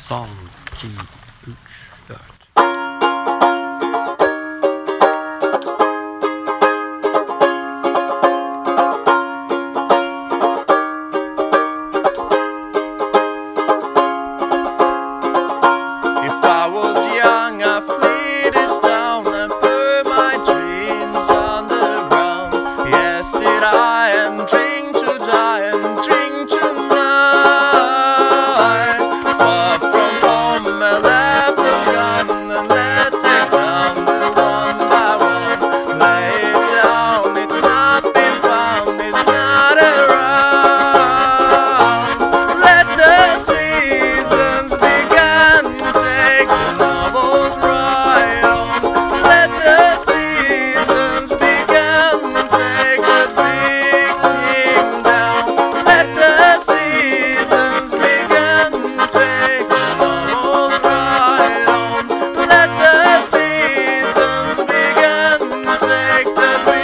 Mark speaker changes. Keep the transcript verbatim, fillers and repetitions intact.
Speaker 1: Sånn, ti, uch, start.
Speaker 2: If I was young, I'd flee this town and burn my dreams underground. Yes, did I, and drink to die and drink tonight. Far from home, I left the gun and let it down one by one. Lay it down, it's not been found, it's not around. Let the seasons begin, take the novels right on. Let the seasons begin, take the big thing down. Let the seasons begin, take the novels right on. Let the seasons begin, take the